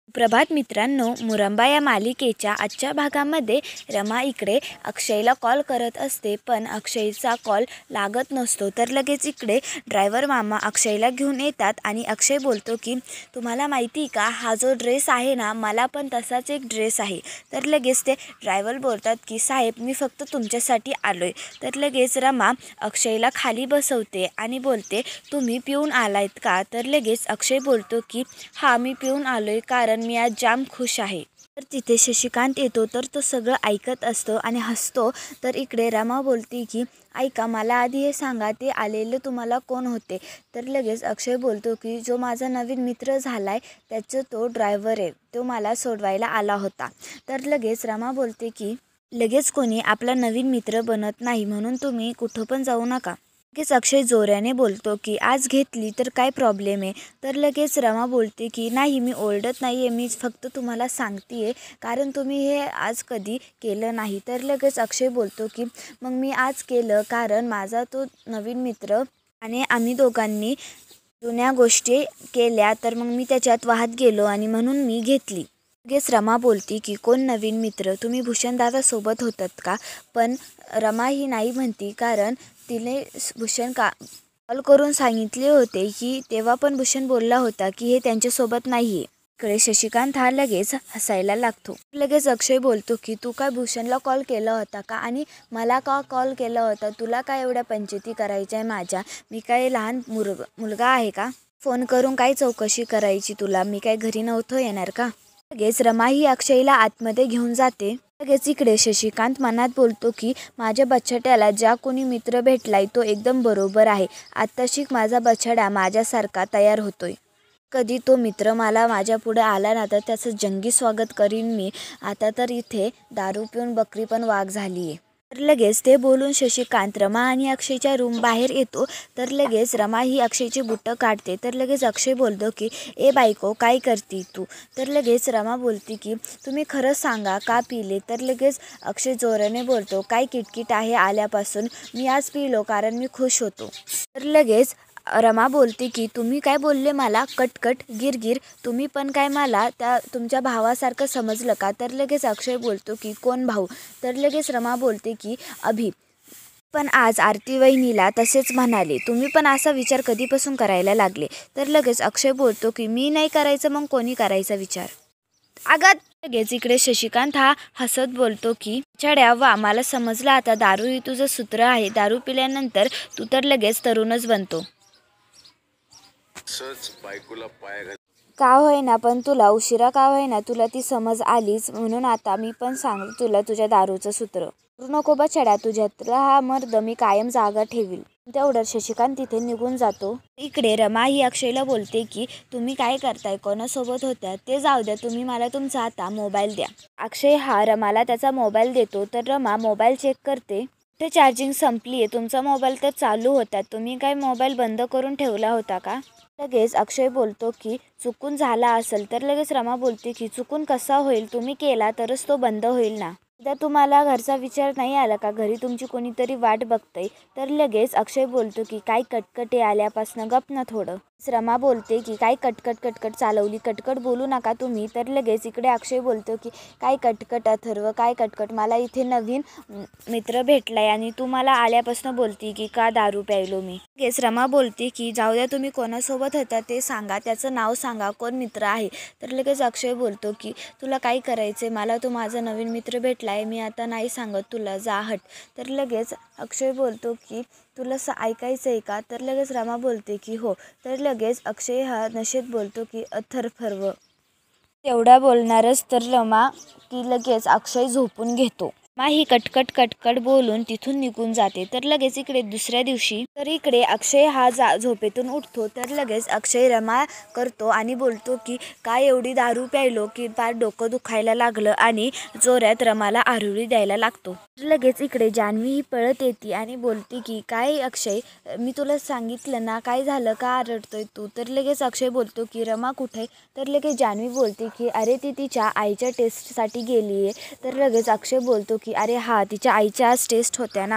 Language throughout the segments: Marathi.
प्रभात मित्रांनो, मुरंबा या मालिकेच्या आजच्या भागामध्ये रमा इकडे अक्षयला कॉल करत असते, पण अक्षयचा कॉल लागत नसतो. तर लगेच इकडे ड्रायव्हर मामा अक्षयला घेऊन येतात आणि अक्षय बोलतो की तुम्हाला माहिती का, हा जो ड्रेस आहे ना, मला पण तसाच एक ड्रेस आहे. तर लगेच ते ड्रायव्हर बोलतात की साहेब, मी फक्त तुमच्यासाठी आलोय. तर लगेच रमा अक्षयला खाली बसवते आणि बोलते तुम्ही पिऊन आलायत का. तर लगेच अक्षय बोलतो की हा, मी पिऊन आलोय कारण मी आज जाम खुश आहे. तर तिथे शशिकांत येतो, तर तो सगळं ऐकत असतो आणि हसतो. तर इकडे रमा बोलते की ऐका, मला आधी हे सांगा, ते आलेले तुम्हाला कोण होते. तर लगेच अक्षय बोलतो की जो माझा नवीन मित्र झालाय त्याचं तो ड्रायव्हर आहे, तो मला सोडवायला आला होता. तर लगेच रमा बोलते की लगेच कोणी आपला नवीन मित्र बनत नाही, म्हणून तुम्ही कुठं पण जाऊ नका. लगेच अक्षय जोराने बोलतो की आज घेतली तर काय प्रॉब्लेम आहे. तर लगेच रमा बोलते की नाही, मी ओरडत नाही आहे, मी फक्त तुम्हाला सांगते आहे कारण तुम्ही हे आज कधी केलं नाही. तर लगेच अक्षय बोलतो की मग मी आज केलं कारण माझा तो नवीन मित्र आणि आम्ही दोघांनी जुन्या गोष्टी केल्या, तर मग मी त्याच्यात वाहत गेलो आणि म्हणून मी घेतली. लगेच रमा बोलती की कोण नवीन मित्र, तुम्ही भूषणदादा सोबत होतात का. पण रमा ही नाही म्हणती कारण तिने भूषण कॉल करून सांगितले होते की तेव्हा पण भूषण बोलला होता की हे त्यांच्यासोबत नाही आहे. इकडे शशिकांत हा लगेच हसायला लागतो. लगेच अक्षय बोलतो की तू काय भूषणला कॉल केला होता का आणि मला का कॉल केला होता, तुला काय एवढ्या पंचायती करायच्या आहे माझ्या, मी काय लहान मुलगा आहे का, फोन करून काय चौकशी करायची तुला, मी काय घरी नव्हतो येणार का. लगेच रमा ही अक्षयला आतमध्ये घेऊन जाते. लगेच इकडे शशिकांत मनात बोलतो की माझ्या बछड्याला ज्या कोणी मित्र भेटलाय तो एकदम बरोबर आहे. आत्ताशी माझा बछडा माझ्यासारखा तयार होतोय. कधी तो मित्र मला माझ्या पुढे आला ना, तर त्याचं जंगी स्वागत करीन मी. आता तर इथे दारू पिऊन बकरी पण वाघ झाली आहे. तर लगेच ते बोलून शशिकांत रमा आणि अक्षयच्या रूम बाहेर येतो. तर लगेच रमा ही अक्षयची बुटं काढते. तर लगेच अक्षय बोलतो की ए बायको, काय करती तू. तर लगेच रमा बोलते की तुम्ही खरंच सांगा, का पिले. तर लगेच अक्षय जोराने बोलतो काय किटकिट आहे आल्यापासून, मी आज पिलो कारण मी खुश होतो. तर लगेच रमा बोलते की तुम्ही काय बोलले मला, कटकट गिरगिर, तुम्ही पण काय मला त्या तुमच्या भावासारखं समजलं का. तर लगेच अक्षय बोलतो की कोण भाऊ. तर लगेच रमा बोलते की अभि, पण आज आरती वहिनीला तसेच म्हणाले, तुम्ही पण असा विचार कधीपासून करायला लागले. तर लगेच अक्षय बोलतो की मी नाही करायचं, मग कोणी करायचा विचार. आगात लगेच इकडे शशिकांत हा हसत बोलतो की छड्या वा, मला समजलं आता, दारू ही तुझं सूत्र आहे. दारू पिल्यानंतर तू तर लगेच तरुणच बनतो. बायकोला का होईना, पण तुला उशिरा का होईना, तुला ती समज आलीच, म्हणून आता मी पण सांगतो तुला तुझ्या दारूचं सूत्र. करू नको बछड्या, तुझ्यातला हा मर्द मी कायम जागा ठेवील. तेवढं शशिकांत तिथे निघून जातो. इकडे रमा ही अक्षयला बोलते की तुम्ही काय करताय, कोणासोबत होत्या ते जाऊ द्या, तुम्ही मला तुमचा आता मोबाईल द्या. अक्षय हा रमाला त्याचा मोबाईल देतो. तर रमा मोबाईल चेक करते. ते चार्जिंग संपली आहे, तुमचा मोबाईल तर चालू होता, तुम्ही काय मोबाईल बंद करून ठेवला होता का. लगेच अक्षय बोलतो की चुकून झाला असेल. तर लगेच रमा बोलते की चुकून कसा होईल, तुम्ही केला तरच तो बंद होईल ना. एकदा तुम्हाला घरचा विचार नाही आला का, घरी तुमची कोणीतरी वाट बघतंय. तर लगेच अक्षय बोलतो की काय कटकटे आल्यापासनं गप ना थोडं. रमा बोलते की काय कटकट कटकट चालवली, कटकट बोलू नका तुम्ही. तर लगेच इकडे अक्षय बोलतो की काय कटकट अथर्व, काय कटकट, मला इथे नवीन मित्र भेटलाय आणि तू मला आल्यापासून बोलती की का दारू प्यायलो मी. लगेच रमा बोलते की जाऊ द्या, तुम्ही कोणासोबत होता ते सांगा, त्याचं नाव सांगा, कोण मित्र आहे. तर लगेच अक्षय बोलतो की तुला काय करायचे, मला तो माझा नवीन मित्र भेटलाय, मी आता नाही सांगत तुला, जा हट. तर लगेच अक्षय बोलतो की तुला ऐकायचं आहे का. तर लगेच रमा बोलते की हो. तर लगेच अक्षय हा नशेत बोलतो की अथर्व. तेवढा बोलणारच तर रमा की लगेच अक्षय झोपून घेतो. रमा ही कटकट कटकट बोलून तिथून निघून जाते. तर लगेच इकडे दुसऱ्या दिवशी तर इकडे अक्षय हा झोपेतून उठतो. तर लगेच अक्षय रमा करतो आणि बोलतो की काय एवढी दारू प्यायलो की फार डोकं दुखायला लागलं आणि जोरात रमाला आरुळी द्यायला लागतो. तर लगेच इकडे जान्हवी ही पळत येते आणि बोलते की काय अक्षय, मी तुला सांगितलं ना, काय झालं, का रडतोय तू. तर लगेच अक्षय बोलतो की रमा कुठे. तर लगेच जान्हवी बोलते की अरे ती तिच्या आईच्या टेस्टसाठी गेली आहे. तर लगेच अक्षय बोलतो की अरे हा, तिच्या आईच्या आज टेस्ट होत्या ना.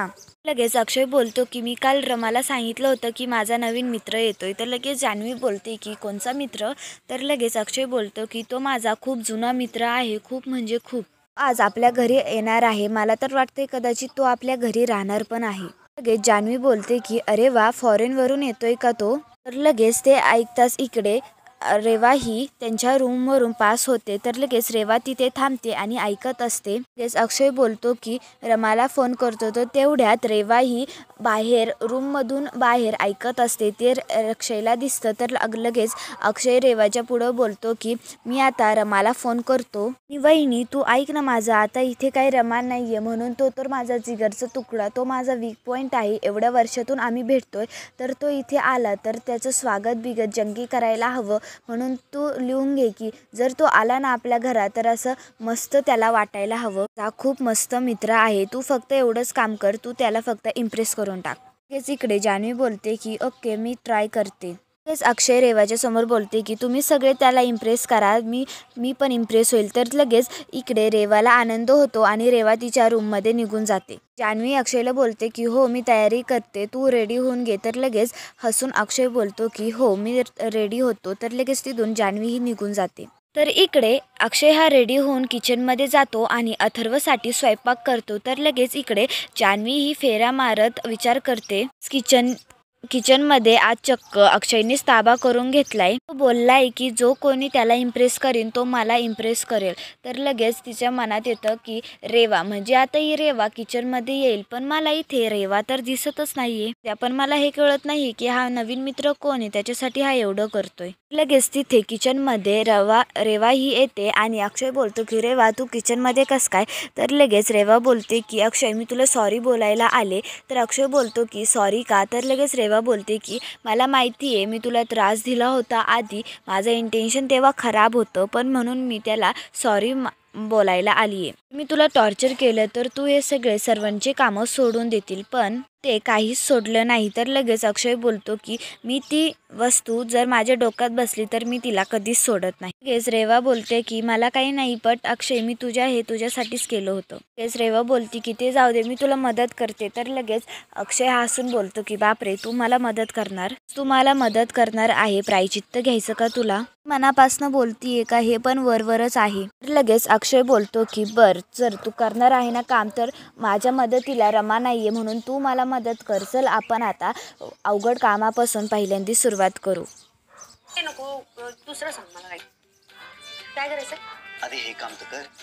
लगेच अक्षय बोलतो की मी काल रमाला सांगितलं होतं की माझा नवीन मित्र येतोय. तर लगेच जान्हवी बोलते की कोणचा मित्र? तर लगेच अक्षय बोलतो की तो माझा खूप जुना मित्र आहे, खूप म्हणजे खूप. आज आपल्या घरी येणार आहे. मला तर वाटते कदाचित तो आपल्या घरी राहणार पण आहे. लगेच जान्हवी बोलते की अरे वा, फॉरेनवरून येतोय का तो? तर लगेच ते ऐकताच इकडे रेवा ही त्यांच्या रूमवरून पास होते. तर लगेच रेवा तिथे थांबते आणि ऐकत असते. लगेच अक्षय बोलतो की रमाला फोन करतो. तर तेवढ्यात रेवा ही बाहेर रूममधून बाहेर ऐकत असते. ते अक्षयला दिसतं. तर लगेच अक्षय रेवाच्या पुढं बोलतो की मी आता रमाला फोन करतो. वहिनी तू ऐक ना माझा, आता इथे काही रमा नाही आहे म्हणून तो तर माझा जिगरचा तुकडा, तो माझा वीक पॉईंट आहे. एवढ्या वर्षातून आम्ही भेटतोय तर तो इथे आला तर त्याचं स्वागत बिगत जंगी करायला हवं. म्हणून तू लिहून घे की जर तो आला ना आपल्या घरात तर असं मस्त त्याला वाटायला हवं. हा खूप मस्त मित्र आहे, तू फक्त एवढंच काम कर, तू त्याला फक्त इम्प्रेस करून टाक. हेच इकडे जान्हवी बोलते की ओके मी ट्राय करते. तेच अक्षय रेवाच्या समोर बोलते की तुम्ही सगळे त्याला इम्प्रेस करा, मी पण इम्प्रेस होईल. तर लगेच इकडे रेवाला आनंद होतो आणि रेवा तिच्या रूममध्ये निघून जाते. जान्हवी अक्षयला बोलते की हो मी तयारी करते, तू रेडी होऊन घे. तर लगेच हसून अक्षय बोलतो की हो मी रेडी होतो. तर लगेच तिथून जान्हवी ही निघून जाते. तर इकडे अक्षय हा रेडी होऊन किचनमध्ये जातो आणि अथर्वसाठी स्वयंपाक करतो. तर लगेच इकडे जान्हवी ही फेरा मारत विचार करते किचनमध्ये आज चक्क अक्षयनेच ताबा करून घेतलाय. तो बोललाय की जो कोणी त्याला इम्प्रेस करीन तो मला इम्प्रेस करेल. तर लगेच तिच्या मनात येतं की रेवा म्हणजे आता ही रेवा किचनमध्ये येईल, पण मला इथे रेवा तर दिसतच नाहीये. पण मला हे कळत नाही की हा नवीन मित्र कोण आहे, त्याच्यासाठी हा एवढं करतोय. लगेच तिथे किचनमध्ये रेवा ही येते आणि अक्षय बोलतो की रेवा तू किचनमध्ये कस काय? तर लगेच रेवा बोलते की अक्षय मी तुला सॉरी बोलायला आले. तर अक्षय बोलतो की सॉरी का? तर लगेच रेवा बोलते की मला माहिती आहे मी तुला त्रास दिला होता आधी, माझं इंटेन्शन तेव्हा खराब होतं, पण म्हणून मी त्याला सॉरी बोलायला आली आहे. मी तुला टॉर्चर केलं तर तू हे सगळे सर्वांचे कामं सोडून देतील, पण ते काहीच सोडलं नाही. तर लगेच अक्षय बोलतो की मी ती वस्तू जर माझ्या डोक्यात बसली तर मी तिला कधीच सोडत नाही. लगेच रेवा बोलते की मला काही नाही, बट अक्षय मी हे तुझ्यासाठीच केलं होतं. लगेच रेवा बोलते की ते जाऊ दे, मी तुला मदत करते. तर लगेच अक्षय हसून बोलतो की बापरे तू मला मदत करणार? तू मला मदत करणार आहे, प्रायचित्त घ्यायचं का तुला? मनापासनं बोलतीये का हे पण वरवरच आहे. लगेच अक्षय बोलतो की बर जर तू करणार आहे ना काम, तर माझ्या मदतीला रमा नाहीये म्हणून तू मला मदत कर. चल आपण आता अवघड कामापासून पहिल्यांदा सुरुवात करू. नको दुसरं सांग मला काय करायचं आधी हे काम तर कर.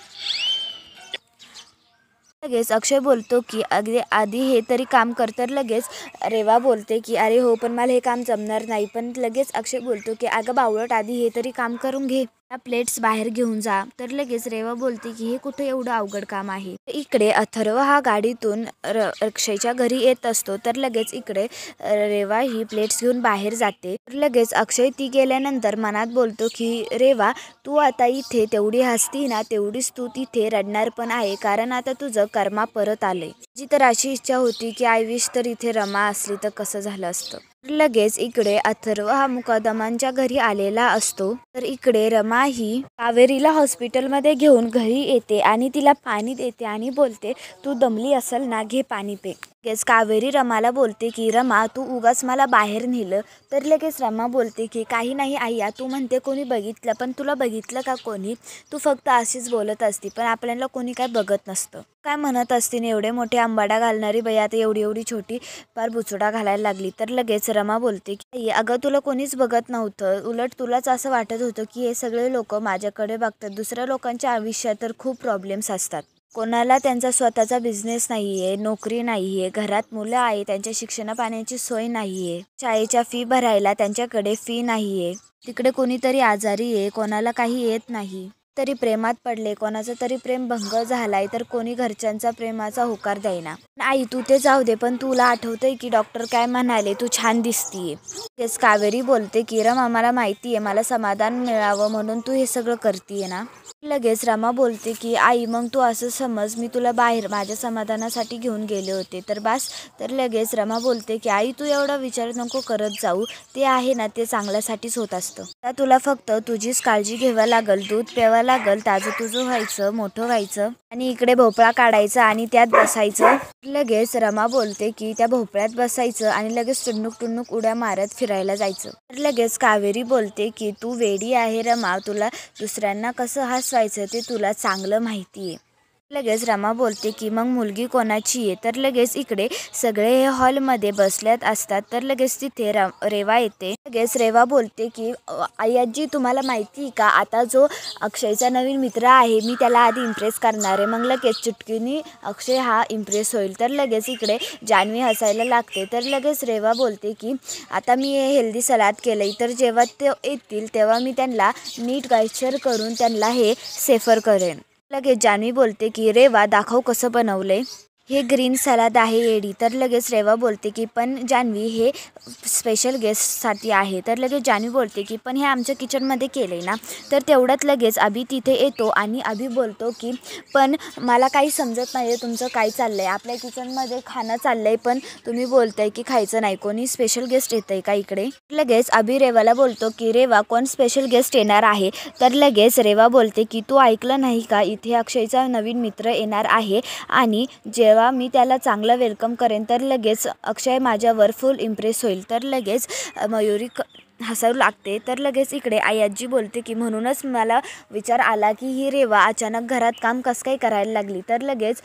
लगेच अक्षय बोलतो की अगदी आधी हे तरी काम कर. तर लगेच रेवा बोलते की अरे हो पण मला हे काम जमणार नाही. पण लगेच अक्षय बोलतो की अगं बावळट आधी हे तरी काम करून घे, प्लेट्स बाहेर घेऊन जा. तर लगेच रेवा बोलते की हे कुठे एवढं अवघड काम आहे. इकडे अथर्व हा गाडीतून अक्षयच्या घरी येत असतो. तर लगेच इकडे रेवा ही प्लेट्स घेऊन बाहेर जाते. तर लगेच अक्षय ती गेल्यानंतर मनात बोलतो की रेवा तू आता इथे तेवढी हसती ना तेवढीच तू तिथे रडणार पण आहे, कारण आता तुझं कर्मा परत आले. जी तर अशी इच्छा होती की आय विश तर इथे रमा असली तर कसं झालं असतं. लगेच इकडे अथर्व हा मुकादमांच्या घरी आलेला असतो. तर इकडे रमा ही कावेरीला हॉस्पिटलमध्ये घेऊन घरी येते आणि तिला पाणी देते आणि बोलते तू दमली असेल ना, घे पाणी पे. लगेच कावेरी रमाला बोलते की रमा तू उगाच मला बाहेर नेलं. तर लगेच रमा बोलते की काही नाही आय्या, तू म्हणते कोणी बघितलं, पण तुला बघितलं का कोणी? तू फक्त अशीच बोलत असती, पण आपल्याला कोणी काय बघत नसतं. काय म्हणत असतील एवढे मोठे आंबाडा घालणारी बाई आता एवढी एवढी छोटी फार बुचडा घालायला लागली. तर लगेच रमा बोलते की अगं तुला कोणीच बघत नव्हतं, उलट तुलाच असं वाटत होतं की हे सगळे लोक माझ्याकडे बघतात. दुसऱ्या लोकांच्या आयुष्यात तर खूप प्रॉब्लेम्स असतात. कोणाला त्यांचा स्वतःचा बिझनेस नाहीये, नोकरी नाहीये, घरात मुलं आहे त्यांच्या शिक्षण पाण्याची सोय नाहीये, शाळेच्या फी भरायला त्यांच्याकडे फी नाहीये, तिकडे कोणीतरी आजारी आहे, कोणाला काही येत नाही, तरी प्रेमात पडले, कोणाचा तरी प्रेम भंग झालाय तर कोणी घरच्यांचा प्रेमाचा होकार देईना. आई तू ते जाऊ दे, पण तुला आठवतंय की डॉक्टर काय म्हणाले, तू छान दिसतीये. तेच कावेरी बोलते की रमा मला माहितीये मला समाधान मिळावं म्हणून तू हे सगळं करतीये ना. लगेच रमा बोलते की आई मग तू असं समज मी तुला बाहेर माझ्या समाधानासाठी घेऊन गेले होते तर बास. तर लगेच रमा बोलते की आई तू एवढा विचार नको करत जाऊ, ते आहे ना ते चांगल्यासाठीच होत असतं. आता तुला फक्त तुझीच काळजी घ्यावं लागल, दूध प्यावं लागल, ताजं तुझं व्हायचं, मोठं व्हायचं आणि इकडे भोपळा काढायचा आणि त्यात बसायचं. लगेच रमा बोलते की त्या भोपळ्यात बसायचं आणि लगेच टुन्नुक उड्या मारत फिरायला जायचं. तर लगेच कावेरी बोलते की तू वेडी आहे रमा, तुला दुसऱ्यांना कसं हसवायचं ते तुला चांगलं माहिती आहे. लगेच रमा बोलते की मग मुलगी कोणाची आहे. तर लगेच इकडे सगळे हे हॉलमध्ये बसल्यात असतात. तर लगेच तिथे रेवा येते. लगेच रेवा बोलते की आई आजी तुम्हाला माहिती आहे का, आता जो अक्षयचा नवीन मित्र आहे मी त्याला आधी इम्प्रेस करणार आहे, मग लगेच चुटकीने अक्षय हा इम्प्रेस होईल. तर लगेच इकडे जान्हवी हसायला लागते. तर लगेच रेवा बोलते की आता मी हे हेल्दी सलाद केलंय, तर जेव्हा ते येतील तेव्हा मी त्यांना नीट गायचर करून त्यांना हे सेफर करेन. लगेच जान्हवी बोलते की रेवा दाखव कसं बनवलंय, हे ग्रीन सलाद आहे येडी. तर लगेच रेवा बोलते की पण जान्हवी हे स्पेशल गेस्टसाठी आहे. तर लगेच जान्हवी बोलते की पण हे आमच्या किचनमध्ये केलं आहे ना. तर तेवढ्यात लगेच अभि तिथे येतो आणि अभि बोलतो की पण मला काही समजत नाही आहे तुमचं काय चाललं आहे, आपल्या किचनमध्ये खाणं चाललं आहे पण तुम्ही बोलताय की खायचं नाही, कोणी स्पेशल गेस्ट येतं आहे का इकडे. लगेच अभि रेवाला बोलतो की रेवा कोण स्पेशल गेस्ट येणार आहे. तर लगेच रेवा बोलते की तू ऐकलं नाही का, इथे अक्षयचा नवीन मित्र येणार आहे आणि जेव्हा मी त्याला चांगलं वेलकम करेन तर लगेच अक्षय माझ्यावर फुल इम्प्रेस होईल. तर लगेच मयुरी हसू लागते. तर लगेच इकडे आई आजी बोलते की म्हणूनच मला विचार आला की ही रेवा अचानक घरात काम कसं काय करायला लागली. तर लगेच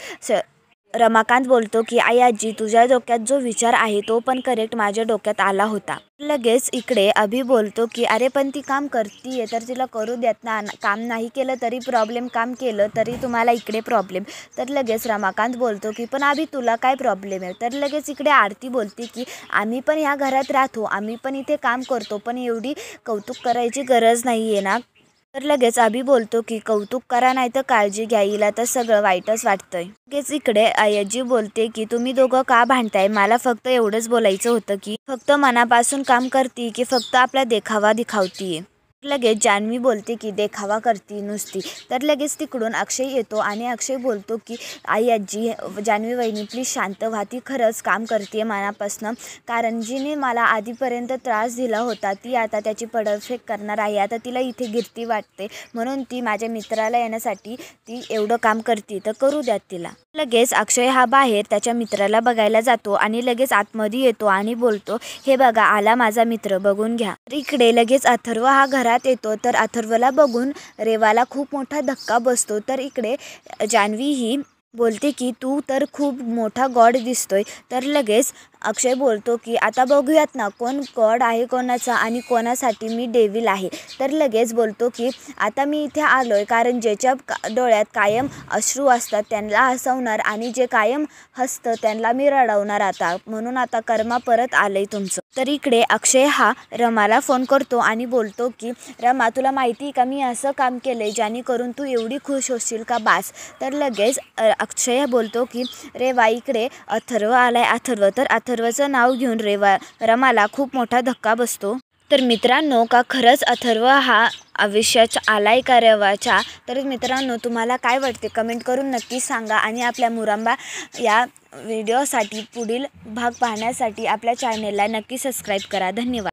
रमाकांत बोलतो की आई आजी तुझ्या डोक्यात जो विचार आहे तो पण करेक्ट माझ्या डोक्यात आला होता. लगेच इकडे अभि बोलतो की अरे पण ती काम करतीये तर तिला करू देत ना, काम नाही केलं तरी प्रॉब्लेम, काम केलं तरी तुम्हाला इकडे प्रॉब्लेम. तर लगेच रमाकांत बोलतो की पण अभि तुला काय प्रॉब्लेम आहे. तर लगेच इकडे आरती बोलते की आम्ही पण ह्या घरात राहतो, आम्ही पण इथे काम करतो, पण एवढी कौतुक करायची गरज नाही आहे ना. तर लगेच अभि बोलतो की कौतुक करा नाही तर काळजी घ्या, हिला तर सगळं वाईटच वाटतंय. लगेच इकडे आजी बोलते की तुम्ही दोघं का भांडताय, मला फक्त एवढंच बोलायचं होतं की फक्त मनापासून काम करती की फक्त आपला देखावा दिखावतीये. लगेच जान्हवी बोलते की देखावा करती नुसती. तर लगेच तिकडून अक्षय येतो आणि अक्षय बोलतो की आई आजी जान्हवी वहिनी प्लीज शांत व्हा, ती खरंच काम करते मनापासून, कारण जिने मला आधीपर्यंत त्रास दिला होता ती आता त्याची पडफेक करणार आहे. आता तिला इथे गिरती वाटते म्हणून ती माझ्या मित्राला येण्यासाठी ती एवढं काम करते, तर करू द्यात तिला. लगेच अक्षय हा बाहेर त्याच्या मित्राला बघायला जातो आणि लगेच आतमध्ये येतो आणि बोलतो हे बघा आला माझा मित्र, बघून घ्या. तर इकडे लगेच अथर्व हा घरात येतो. तर अथर्वला बघून रेवाला खूप मोठा धक्का बसतो. तर इकडे जान्हवी ही बोलते की तू तर खूप मोठा गॉड दिसतोय. तर लगेच अक्षय बोलतो की आता बघूयात ना कोण गॉड आहे कोणाचा आणि कोणासाठी मी डेव्हिल आहे. तर लगेच बोलतो की आता मी इथे आलोय कारण ज्याच्या डोळ्यात कायम अश्रू असतात त्यांना हसवणार आणि जे कायम हसतं त्यांना मी रडवणार आता, म्हणून आता कर्मा परत आलंय तुमचं. तर इकडे अक्षय हा रमाला फोन करतो आणि बोलतो की रमा तुला माहिती आहे का मी असं काम केलंय जेणेकरून तू एवढी खुश होशील का बास. तर लगेच अक्षय बोलतो की रेवा इकडे अथर्व आलाय. अथर्व. तर अथर्वचं नाव घेऊन रमाला खूप मोठा धक्का बसतो. तर मित्रांनो का खरंच अथर्व हा आयुष्याचा आलाय का रेवाच्या. तर मित्रांनो तुम्हाला काय वाटते कमेंट करून नक्की सांगा आणि आपल्या मुरंबा या व्हिडिओसाठी पुढील भाग पाहण्यासाठी आपल्या चॅनेलला नक्की सबस्क्राईब करा. धन्यवाद.